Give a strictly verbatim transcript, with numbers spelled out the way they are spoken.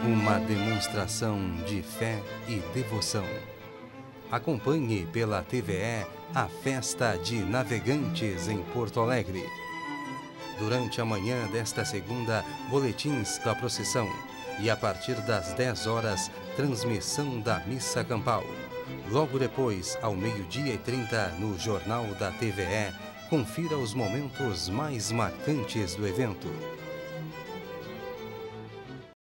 uma demonstração de fé e devoção. Acompanhe pela T V E a Festa de Navegantes em Porto Alegre. Durante a manhã desta segunda, boletins da procissão e a partir das dez horas, transmissão da Missa Campal. Logo depois, ao meio-dia e trinta, no Jornal da T V E, confira os momentos mais marcantes do evento.